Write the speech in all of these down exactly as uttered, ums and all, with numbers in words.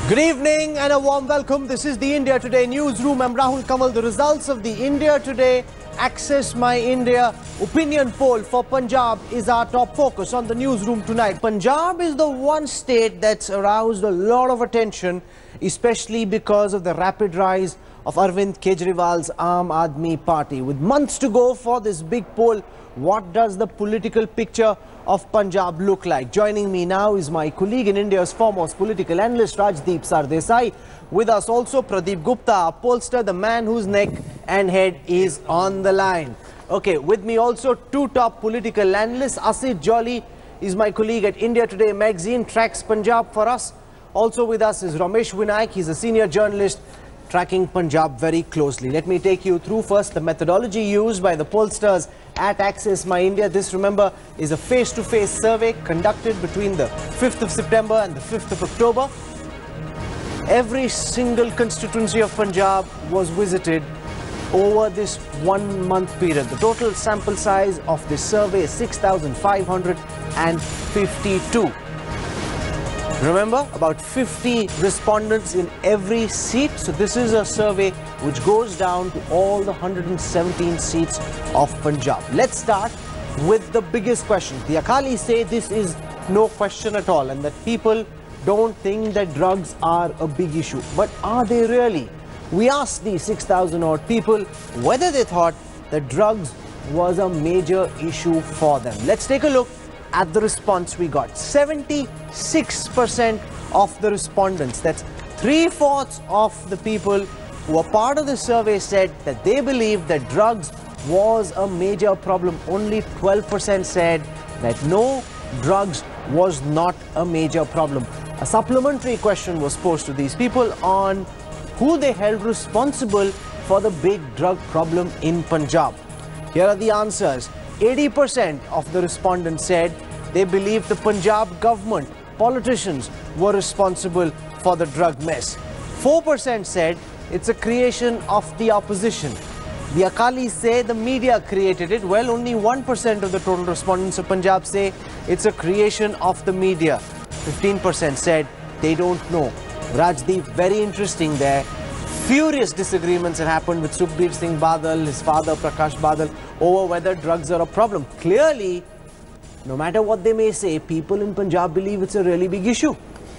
Good evening and a warm welcome. This is the India Today newsroom. I'm Rahul Kamal. The results of the India Today Access My India opinion poll for Punjab is our top focus on the newsroom tonight. Punjab is the one state that's aroused a lot of attention, especially because of the rapid rise of Arvind Kejriwal's Aam Aadmi Party. With months to go for this big poll, what does the political picture of Punjab look like? Joining me now is my colleague in India's foremost political analyst, Rajdeep Sardesai. With us also Pradeep Gupta, our pollster, the man whose neck and head is on the line. Okay, with me also two top political analysts. Asit Jolly is my colleague at India Today magazine, tracks Punjab for us. Also with us is Ramesh Vinayak. He's a senior journalist tracking Punjab very closely. Let me take you through first the methodology used by the pollsters at Access My India. This, remember, is a face-to-face survey conducted between the fifth of September and the fifth of October. Every single constituency of Punjab was visited over this one month period. The total sample size of this survey is six thousand five hundred fifty-two. Remember, about fifty respondents in every seat. So this is a survey which goes down to all the one hundred seventeen seats of Punjab. Let's start with the biggest question. The Akalis say this is no question at all and that people don't think that drugs are a big issue. But are they really? We asked these six thousand odd people whether they thought that drugs was a major issue for them. Let's take a look at the response we got. seventy-six percent of the respondents, that's three-fourths of the people who were part of the survey, said that they believe that drugs was a major problem. Only twelve percent said that no, drugs was not a major problem. A supplementary question was posed to these people on who they held responsible for the big drug problem in Punjab. Here are the answers. eighty percent of the respondents said they believe the Punjab government, politicians, were responsible for the drug mess. four percent said it's a creation of the opposition. The Akalis say the media created it. Well, only one percent of the total respondents of Punjab say it's a creation of the media. fifteen percent said they don't know. Rajdeep, very interesting there. Furious disagreements have happened with Sukhbir Singh Badal, his father Prakash Badal, over whether drugs are a problem. Clearly, no matter what they may say, people in Punjab believe it's a really big issue.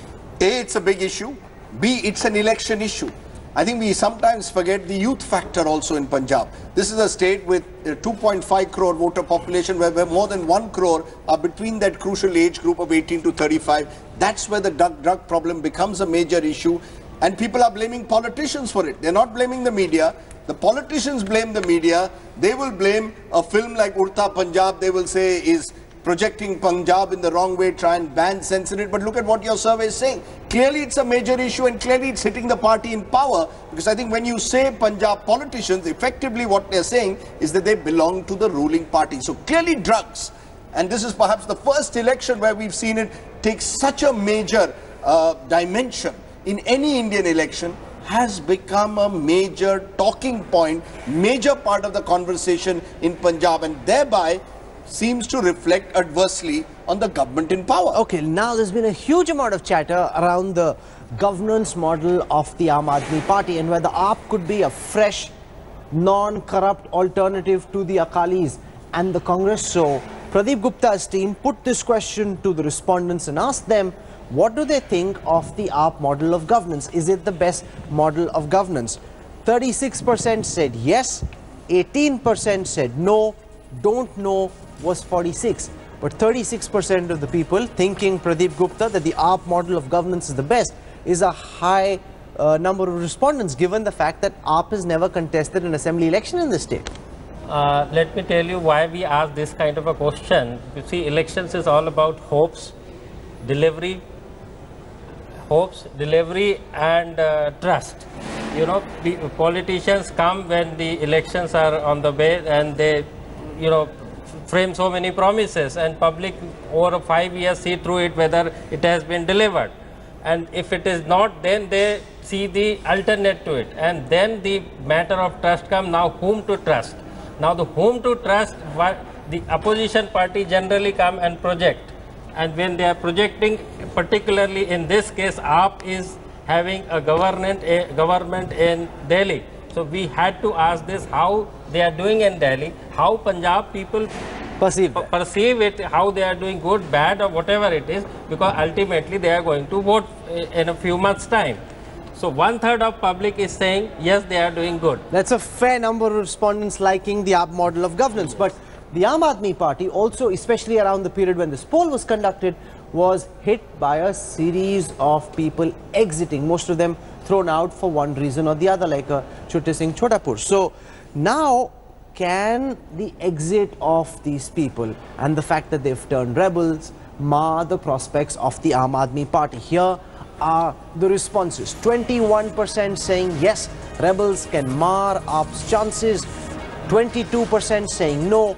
A, it's a big issue. B, it's an election issue. I think we sometimes forget the youth factor also in Punjab. This is a state with a two point five crore voter population where, where more than one crore are between that crucial age group of eighteen to thirty-five. That's where the drug, drug problem becomes a major issue. And people are blaming politicians for it. They're not blaming the media. The politicians blame the media. They will blame a film like Urta Punjab. They will say is projecting Punjab in the wrong way, try and ban, censor it. But look at what your survey is saying. Clearly it's a major issue and clearly it's hitting the party in power. Because I think when you say Punjab politicians, effectively what they're saying is that they belong to the ruling party. So clearly drugs. And this is perhaps the first election where we've seen it take such a major uh, dimension in any Indian election, has become a major talking point, major part of the conversation in Punjab, and thereby seems to reflect adversely on the government in power. Okay, now there's been a huge amount of chatter around the governance model of the Aam Aadmi Party and whether A A P could be a fresh, non-corrupt alternative to the Akalis and the Congress. So Pradeep Gupta's team put this question to the respondents and asked them, what do they think of the A A P model of governance? Is it the best model of governance? thirty-six percent said yes, eighteen percent said no, don't know was forty-six. But thirty-six percent of the people thinking, Pradeep Gupta, that the A A P model of governance is the best is a high uh, number of respondents, given the fact that A A P has never contested an assembly election in the state. Uh, let me tell you why we ask this kind of a question. You see, elections is all about hopes, delivery, hopes, delivery and uh, trust. You know, the politicians come when the elections are on the way and they, you know, frame so many promises and public over five years see through it whether it has been delivered. And if it is not, then they see the alternate to it. And then the matter of trust comes. Now whom to trust? Now the whom to trust, what the opposition party generally come and project. And when they are projecting, particularly in this case, A A P is having a government, a government in Delhi. So we had to ask this, how they are doing in Delhi, how Punjab people Perceive per- perceive it, how they are doing good, bad, or whatever it is, because ultimately they are going to vote in a few months' time. So one third of public is saying, yes, they are doing good. That's a fair number of respondents liking the A P model of governance. But the Aam Aadmi Party also, especially around the period when this poll was conducted, was hit by a series of people exiting, most of them thrown out for one reason or the other, like uh, Chote Singh Chotapur. So now, can the exit of these people and the fact that they've turned rebels mar the prospects of the Aam Aadmi Party? Here are the responses. twenty-one percent saying yes, rebels can mar A P's chances. twenty-two percent saying no.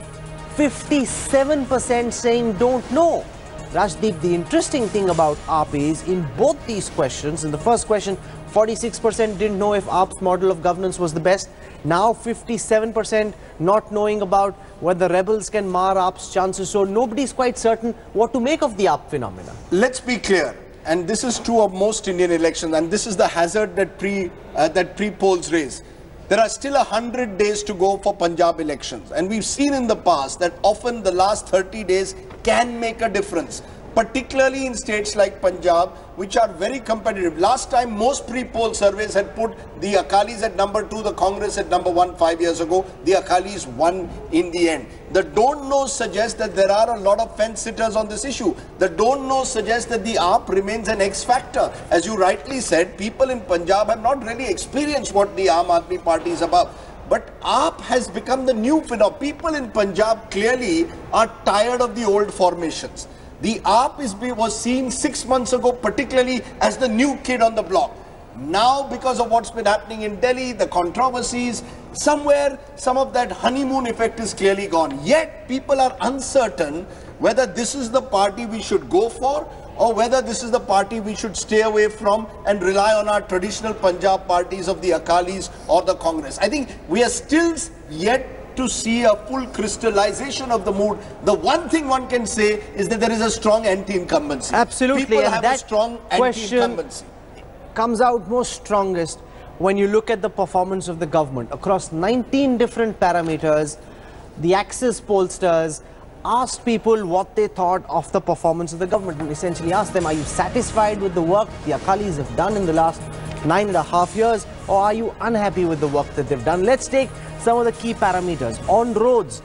fifty-seven percent saying don't know. Rajdeep, the interesting thing about A P is in both these questions, in the first question, forty-six percent didn't know if A P's model of governance was the best. Now fifty-seven percent not knowing about whether rebels can mar A P's chances. So nobody's quite certain what to make of the A P phenomena. Let's be clear, and this is true of most Indian elections, and this is the hazard that pre uh, that pre-polls raise. There are still a hundred days to go for Punjab elections, and we've seen in the past that often the last thirty days can make a difference, particularly in states like Punjab, which are very competitive. Last time, most pre-poll surveys had put the Akalis at number two, the Congress at number one five years ago. The Akalis won in the end. The don't know suggests that there are a lot of fence-sitters on this issue. The don't know suggests that the A P remains an X factor. As you rightly said, people in Punjab have not really experienced what the Aam Aadmi Party is about. But A P has become the new phenomenon. People in Punjab clearly are tired of the old formations. The A P is, was seen six months ago particularly as the new kid on the block. Now, because of what's been happening in Delhi, the controversies, somewhere some of that honeymoon effect is clearly gone. Yet people are uncertain whether this is the party we should go for or whether this is the party we should stay away from and rely on our traditional Punjab parties of the Akalis or the Congress. I think we are still yet to see a full crystallization of the mood. The one thing one can say is that there is a strong anti-incumbency. Absolutely. People and have that a strong anti-incumbency. Comes out most strongest when you look at the performance of the government across nineteen different parameters. The Axis pollsters asked people what they thought of the performance of the government and essentially asked them, are you satisfied with the work the Akalis have done in the last nine and a half years, or are you unhappy with the work that they've done? Let's take some of the key parameters. On roads,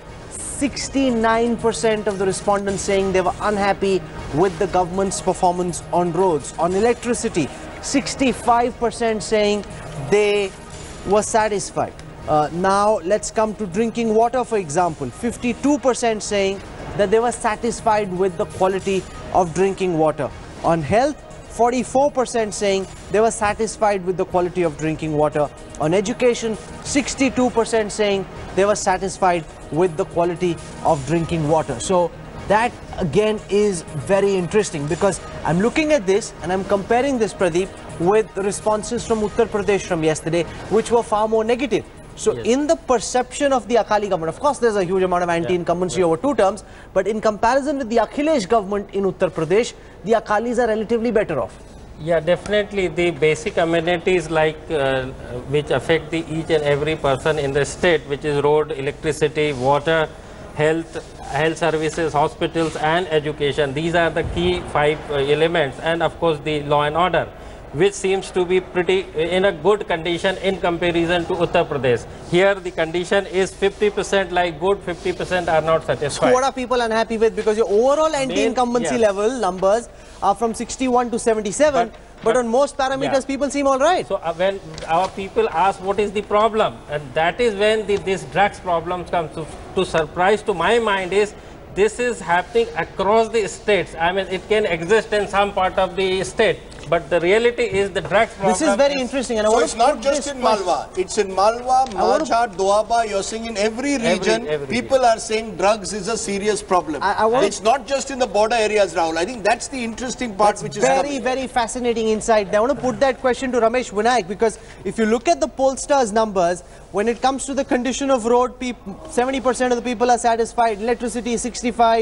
sixty-nine percent of the respondents saying they were unhappy with the government's performance on roads. On electricity, sixty-five percent saying they were satisfied. Uh, now let's come to drinking water, for example. fifty-two percent saying that they were satisfied with the quality of drinking water. On health, forty-four percent saying they were satisfied with the quality of drinking water. On education, sixty-two percent saying they were satisfied with the quality of drinking water. So that again is very interesting, because I'm looking at this and I'm comparing this, Pradeep, with the responses from Uttar Pradesh from yesterday, which were far more negative. So yes, in the perception of the Akali government, of course there's a huge amount of anti-incumbency yeah, yeah. over two terms, but in comparison with the Akhilesh government in Uttar Pradesh, the Akalis are relatively better off. Yeah, definitely. The basic amenities like uh, which affect the each and every person in the state, which is road, electricity, water, health, health services, hospitals and education. These are the key five uh, elements, and of course the law and order, which seems to be pretty in a good condition in comparison to Uttar Pradesh. Here the condition is fifty percent like good, fifty percent are not satisfied. So what are people unhappy with? Because your overall anti-incumbency yes. level numbers are from sixty-one to seventy-seven, but, but, but on most parameters yeah. people seem all right. So uh, when our people ask what is the problem, and that is when the, this drugs problem comes to, to surprise to my mind is this is happening across the states. I mean, it can exist in some part of the state, but the reality is the drugs problem. This is very is interesting. And I so want it's not just in Malwa. It's in Malwa, Majhat, Doaba. You're seeing in every region, every, every people region. are saying drugs is a serious problem. I, I it's not just in the border areas, Rahul. I think that's the interesting part, that's which is very, coming. very fascinating insight. I want to put that question to Ramesh Vinayak, because if you look at the pollsters' numbers, when it comes to the condition of road, seventy percent of the people are satisfied. Electricity is sixty-five.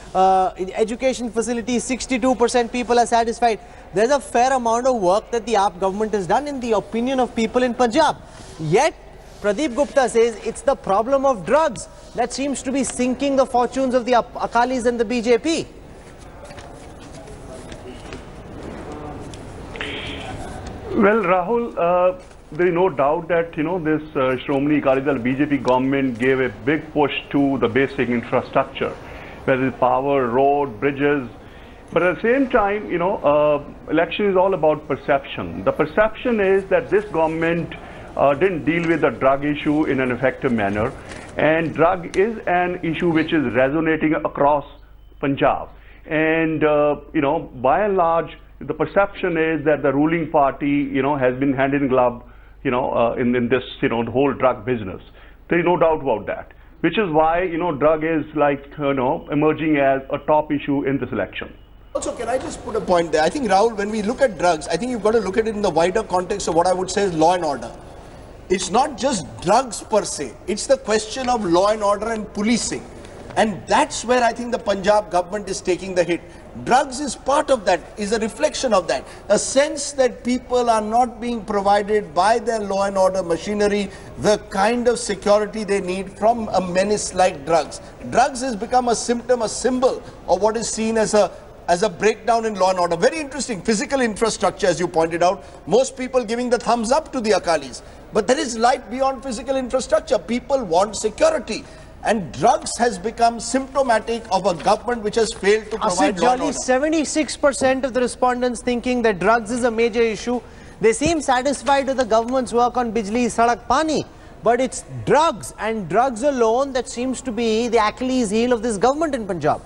Uh, in education facilities, sixty-two percent people are satisfied. There's a fair amount of work that the A P government has done in the opinion of people in Punjab. Yet, Pradeep Gupta says it's the problem of drugs that seems to be sinking the fortunes of the Akalis and the B J P. Well, Rahul, uh, there is no doubt that, you know, this uh, Shromani Akali Dal B J P government gave a big push to the basic infrastructure, whether it's power, road, bridges. But at the same time, you know, uh, election is all about perception. The perception is that this government uh, didn't deal with the drug issue in an effective manner. And drug is an issue which is resonating across Punjab. And, uh, you know, by and large, the perception is that the ruling party, you know, has been hand in glove, you know, uh, in, in this, you know, the whole drug business. There is no doubt about that, which is why, you know, drug is like, you know, emerging as a top issue in this election. Also, can I just put a point there? I think, Rahul, when we look at drugs, I think you've got to look at it in the wider context of what I would say is law and order. It's not just drugs per se. It's the question of law and order and policing. And that's where I think the Punjab government is taking the hit. Drugs is part of that, is a reflection of that. A sense that people are not being provided by their law and order machinery the kind of security they need from a menace like drugs. Drugs has become a symptom, a symbol of what is seen as a as a breakdown in law and order. Very interesting. Physical infrastructure, as you pointed out. Most people giving the thumbs up to the Akalis. But there is light beyond physical infrastructure. People want security. And drugs has become symptomatic of a government which has failed to provide Asit law and Jolly, order. seventy-six percent of the respondents thinking that drugs is a major issue. They seem satisfied with the government's work on Bijli, Sadak, Pani. But it's drugs and drugs alone that seems to be the Achilles heel of this government in Punjab.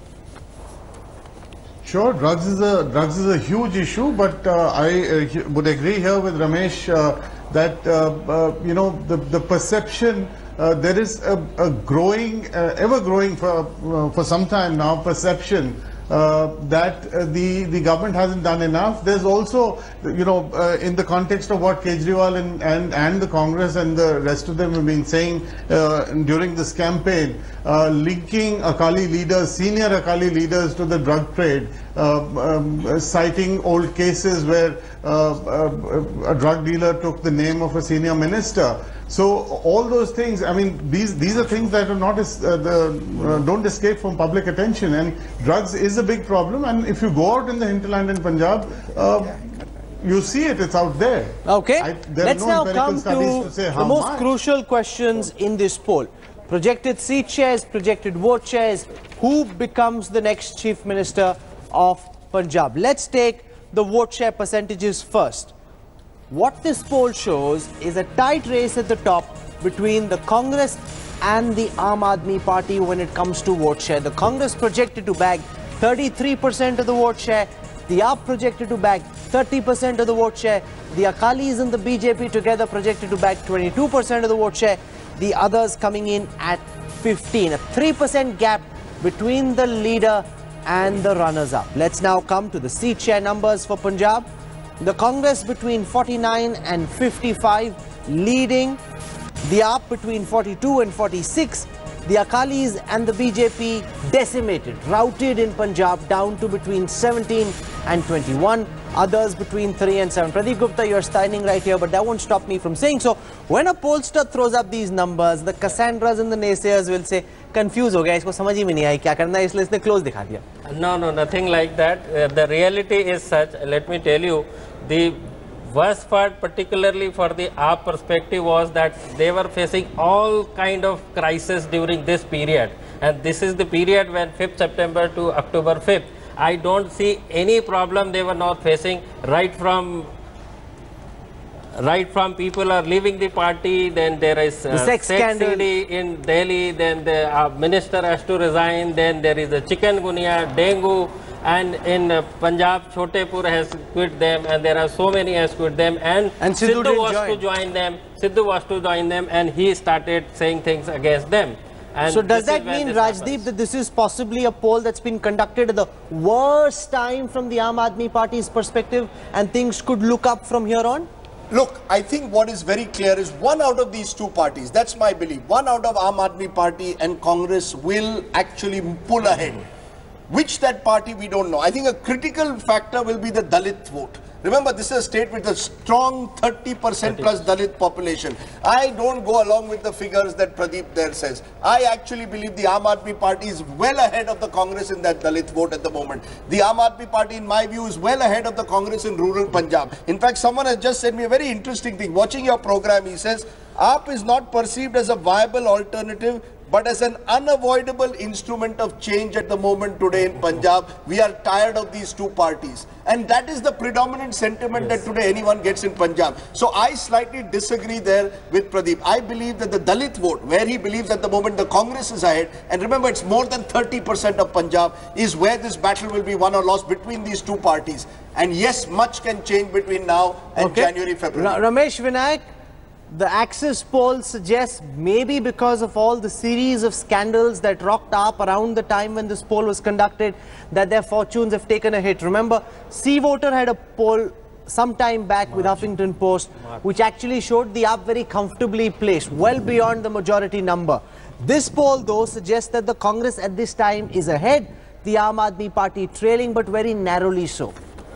Sure, drugs is a drugs is a huge issue, but uh, I uh, would agree here with Ramesh uh, that uh, uh, you know the the perception uh, there is a, a growing, uh, ever growing for uh, for some time now perception uh, that uh, the the government hasn't done enough. There's also, you know, uh, in the context of what Kejriwal and, and and the Congress and the rest of them have been saying uh, during this campaign, uh, linking Akali leaders, senior Akali leaders to the drug trade, uh, um, citing old cases where uh, uh, a drug dealer took the name of a senior minister. So all those things, I mean, these these are things that are not uh, the, uh, don't escape from public attention, and drugs is a big problem. And if you go out in the hinterland in Punjab, uh, you see it; it's out there. Okay, I, there let's are no now come to, to say the how most much. crucial questions in this poll: projected seat shares, projected vote shares. Who becomes the next chief minister of Punjab? Let's take the vote share percentages first. What this poll shows is a tight race at the top between the Congress and the Aam Aadmi Party when it comes to vote share. The Congress projected to bag thirty-three percent of the vote share. The A P projected to bag thirty percent of the vote share. The Akalis and the B J P together projected to bag twenty-two percent of the vote share. The others coming in at fifteen. A three percent gap between the leader and the runners-up. Let's now come to the seat share numbers for Punjab. The Congress between forty-nine and fifty-five, leading. The A P between forty-two and forty-six. The Akalis and the B J P decimated, routed in Punjab down to between seventeen and twenty-one. Others between three and seven. Pradeep Gupta, you're standing right here, but that won't stop me from saying so. When a pollster throws up these numbers, the Cassandras and the naysayers will say, confused ho gaya, isko samajh hi nahi aayi kya karna hai, isliye isne close dikha diya. No, no, nothing like that. Uh, the reality is such, let me tell you, the worst part, particularly for the A P perspective, was that they were facing all kind of crisis during this period. And this is the period when fifth September to October fifth. I don't see any problem they were not facing, right from right from people are leaving the party, then there is uh, the sex, sex scandal C D in Delhi, then the uh, minister has to resign, then there is a chikungunya, dengue, and in uh, Punjab, Chotepur has quit them, and there are so many has quit them, and, and Sidhu, Sidhu was join. to join them, Sidhu was to join them, and he started saying things against them. And so does that mean, Rajdeep, happens. that this is possibly a poll that's been conducted at the worst time from the Aam Aadmi Party's perspective, and things could look up from here on? Look, I think what is very clear is one out of these two parties, that's my belief, one out of Aam Aadmi Party and Congress will actually pull ahead. Which that party, we don't know. I think a critical factor will be the Dalit vote. Remember, this is a state with a strong thirty percent plus Dalit population. I don't go along with the figures that Pradeep there says. I actually believe the Aam Aadmi Party is well ahead of the Congress in that Dalit vote at the moment. The Aam Aadmi Party, in my view, is well ahead of the Congress in rural Punjab. In fact, someone has just said me a very interesting thing. Watching your program, he says, A A P is not perceived as a viable alternative, but as an unavoidable instrument of change at the moment today in Punjab. We are tired of these two parties. And that is the predominant sentiment yes. that today anyone gets in Punjab. So I slightly disagree there with Pradeep. I believe that the Dalit vote, where he believes at the moment the Congress is ahead, and remember it's more than thirty percent of Punjab, is where this battle will be won or lost between these two parties. And yes, much can change between now and okay. January, February. Ra Ramesh Vinayak, the Axis poll suggests maybe because of all the series of scandals that rocked up around the time when this poll was conducted, that their fortunes have taken a hit. Remember, C Voter had a poll some time back March. with Huffington Post, March. which actually showed the A P very comfortably placed, well beyond the majority number. This poll, though, suggests that the Congress at this time is ahead, the Aam Aadmi Party trailing, but very narrowly so.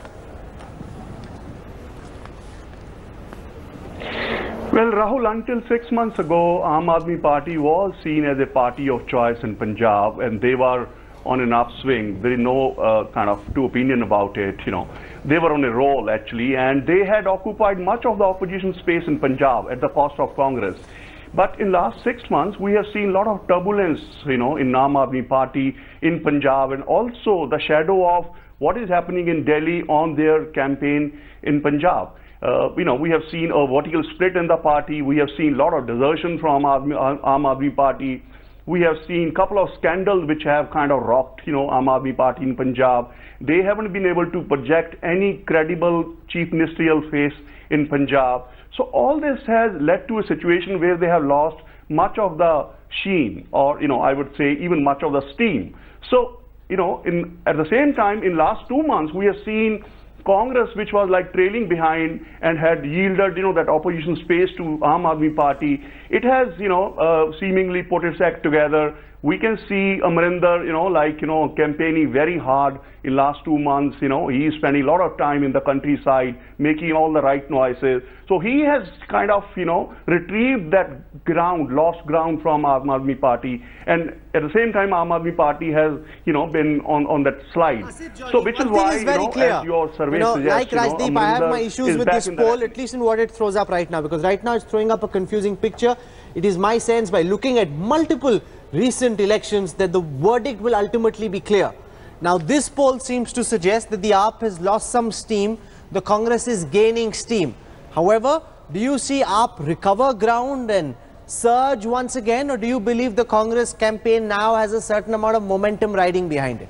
Well, Rahul, until six months ago, Aam Aadmi Party was seen as a party of choice in Punjab, and they were on an upswing. There is no uh, kind of two opinion about it, you know. They were on a roll, actually, and they had occupied much of the opposition space in Punjab at the cost of Congress. But in last six months, we have seen a lot of turbulence, you know, in Aam Aadmi Party in Punjab, and also the shadow of what is happening in Delhi on their campaign in Punjab. Uh, you know, we have seen a vertical split in the party. We have seen a lot of desertion from Aam Aadmi Party. We have seen a couple of scandals which have kind of rocked, you know, Aam Aadmi Party in Punjab. They haven't been able to project any credible chief ministerial face in Punjab. So all this has led to a situation where they have lost much of the sheen, or, you know, I would say even much of the steam. So, you know, in, at the same time, in last two months, we have seen Congress, which was like trailing behind and had yielded, you know, that opposition space to Aam Aadmi Party, it has, you know, uh, seemingly put its act together. We can see Amarinder, you know, like, you know, campaigning very hard in last two months. You know, he is spending a lot of time in the countryside, making all the right noises. So he has kind of, you know, retrieved that ground, lost ground from Aam Aadmi Party. And at the same time, Aam Aadmi Party has, you know, been on, on that slide. So which is why, is very you know, clear. as your survey you know, suggests, like Rajdeep, you know, I have my issues with this poll, at least in what it throws up right now, because right now it's throwing up a confusing picture. It is my sense, by looking at multiple recent elections, that the verdict will ultimately be clear. Now, this poll seems to suggest that the A P has lost some steam, the Congress is gaining steam. However, do you see A P recover ground and surge once again, or do you believe the Congress campaign now has a certain amount of momentum riding behind it?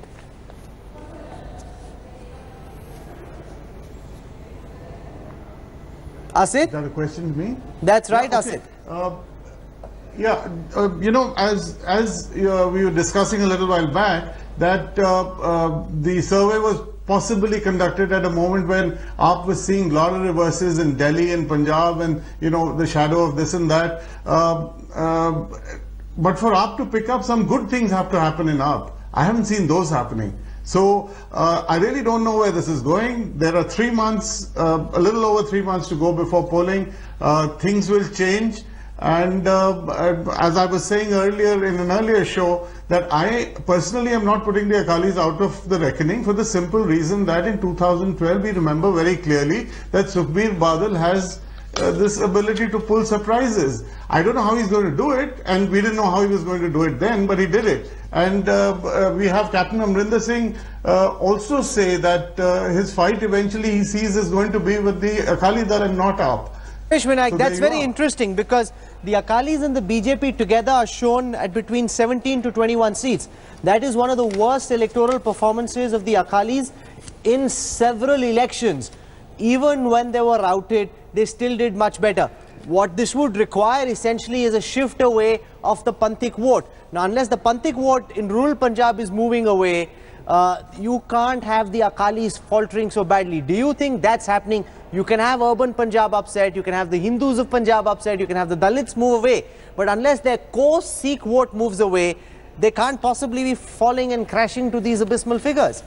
Asit? Is that a question to me? That's right, yeah, okay. Asit. Uh, yeah, uh, you know, as as uh, we were discussing a little while back, that uh, uh, the survey was possibly conducted at a moment when A P was seeing a lot of reverses in Delhi and Punjab, and, you know, the shadow of this and that. Uh, uh, but for A P to pick up, some good things have to happen in A P. I haven't seen those happening. So uh, I really don't know where this is going. There are three months, uh, a little over three months to go before polling. Uh, things will change. And uh, as I was saying earlier in an earlier show, that I personally am not putting the Akalis out of the reckoning, for the simple reason that in two thousand twelve, we remember very clearly that Sukhbir Badal has uh, this ability to pull surprises. I don't know how he's going to do it, and we didn't know how he was going to do it then, but he did it. And uh, uh, we have Captain Amrinder Singh uh, also say that uh, his fight eventually he sees is going to be with the Akali Dal and not A P. Vinayak, so that's very are. interesting, because the Akalis and the B J P together are shown at between seventeen to twenty-one seats. That is one of the worst electoral performances of the Akalis in several elections. Even when they were routed, they still did much better. What this would require essentially is a shift away of the Panthik vote. Now, unless the Panthik vote in rural Punjab is moving away, uh, you can't have the Akalis faltering so badly. Do you think that's happening? You can have urban Punjab upset, you can have the Hindus of Punjab upset, you can have the Dalits move away. But unless their core Sikh vote moves away, they can't possibly be falling and crashing to these abysmal figures.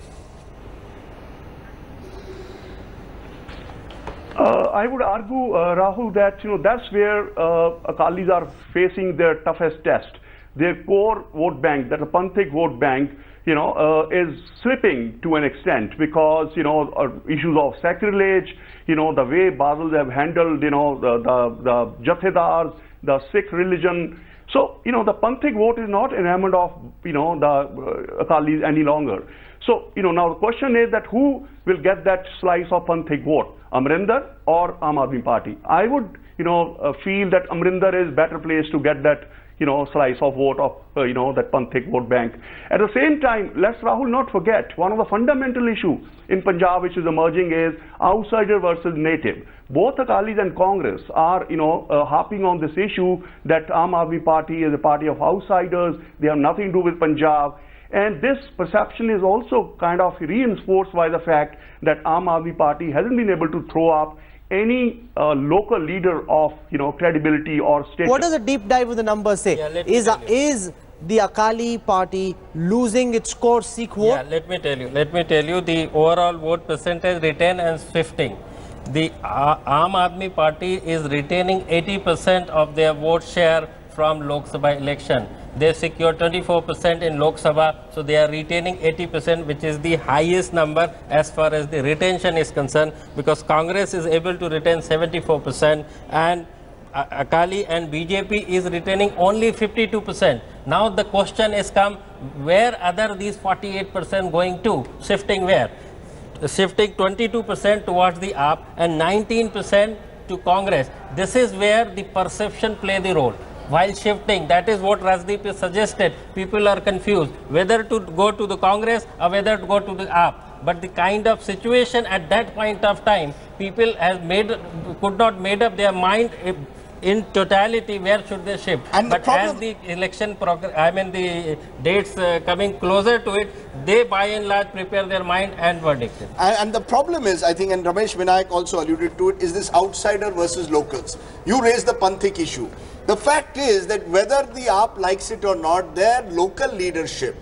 Uh, I would argue, uh, Rahul, that you know that's where uh, Akalis are facing their toughest test. Their core vote bank, that the Panthik vote bank, you know, uh, is slipping to an extent because you know uh, issues of sacrilege, you know, the way Basel have handled, you know, the the, the Jathedars, the Sikh religion. So you know, the Panthik vote is not enamored of you know the uh, Akalis any longer. So you know, now the question is that who will get that slice of Panthik vote? Amrinder or Aam Aadmi Party? I would, you know, uh, feel that Amrinder is better placed to get that, you know, slice of vote of, uh, you know, that Panthik vote bank. At the same time, let's, Rahul, not forget, one of the fundamental issues in Punjab which is emerging is outsider versus native. Both Akalis and Congress are, you know, uh, harping on this issue that Aam Aadmi Party is a party of outsiders, they have nothing to do with Punjab. And this perception is also kind of reinforced by the fact that Aam Aadmi Party hasn't been able to throw up any uh, local leader of, you know, credibility or status. What does a deep dive of the numbers say? Yeah, is, uh, is the Akali Party losing its core Sikh vote? Yeah, let me tell you. Let me tell you the overall vote percentage retain and shifting. The uh, Aam Aadmi Party is retaining eighty percent of their vote share from Lok Sabha election. They secured twenty-four percent in Lok Sabha, so they are retaining eighty percent, which is the highest number as far as the retention is concerned, because Congress is able to retain seventy-four percent and uh, Akali and B J P is retaining only fifty-two percent. Now the question is come, where other these forty-eight percent going to? Shifting where? Shifting twenty-two percent towards the A P and nineteen percent to Congress. This is where the perception play the role. While shifting, that is what Rajdeep is suggested. People are confused whether to go to the Congress or whether to go to the A P. But the kind of situation at that point of time, people has made could not made up their mind in totality where should they shift. And but the as the election progress, I mean the dates uh, coming closer to it, they by and large prepare their mind and verdict. And, and the problem is, I think, and Ramesh Vinayak also alluded to it, is this outsider versus locals. You raised the Panthik issue. The fact is that whether the A P likes it or not, their local leadership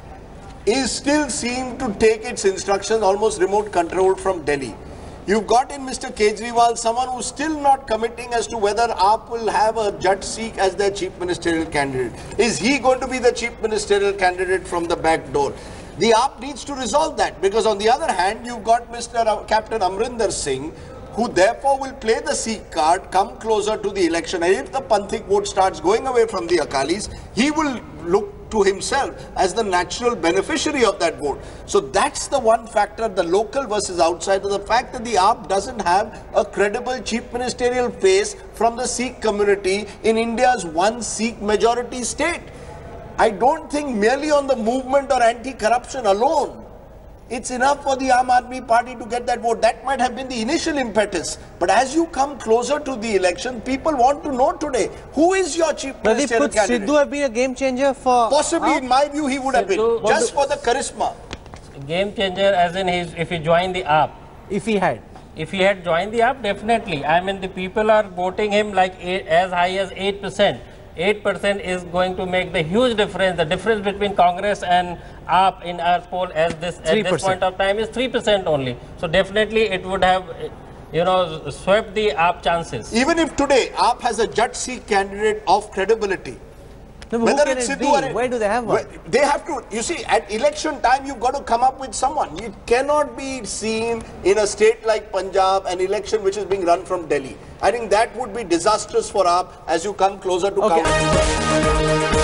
is still seen to take its instructions almost remote controlled from Delhi. You've got in Mister Kejriwal someone who's still not committing as to whether A P will have a Jat Sikh as their chief ministerial candidate. Is he going to be the chief ministerial candidate from the back door? The A P needs to resolve that, because on the other hand, you've got Mister Captain Amrinder Singh, who therefore will play the Sikh card, come closer to the election. And if the Panthik vote starts going away from the Akalis, he will look to himself as the natural beneficiary of that vote. So that's the one factor, the local versus outsider, the fact that the A P doesn't have a credible chief ministerial face from the Sikh community in India's one Sikh majority state. I don't think merely on the movement or anti-corruption alone, it's enough for the Aam Aadmi Party to get that vote. That might have been the initial impetus. But as you come closer to the election, people want to know today, who is your chief ministerial Could candidate? Sidhu have been a game changer for... Possibly, A P? in my view, he would have been. Sidhu- Just for the charisma. Game changer as in his, if he joined the A P. If he had. If he had joined the A P, definitely. I mean, the people are voting him like eight, as high as eight percent. eight percent is going to make the huge difference. The difference between Congress and A P in our poll as this, at this point of time is three percent only. So definitely it would have, you know, swept the A P chances. Even if today A P has a Jat Sikh candidate of credibility, No, but whether who can it's it Sidhu be? or Where do they have one? They have to, you see, at election time, you've got to come up with someone. You cannot be seen in a state like Punjab, an election which is being run from Delhi. I think that would be disastrous for A P as you come closer to Okay. count.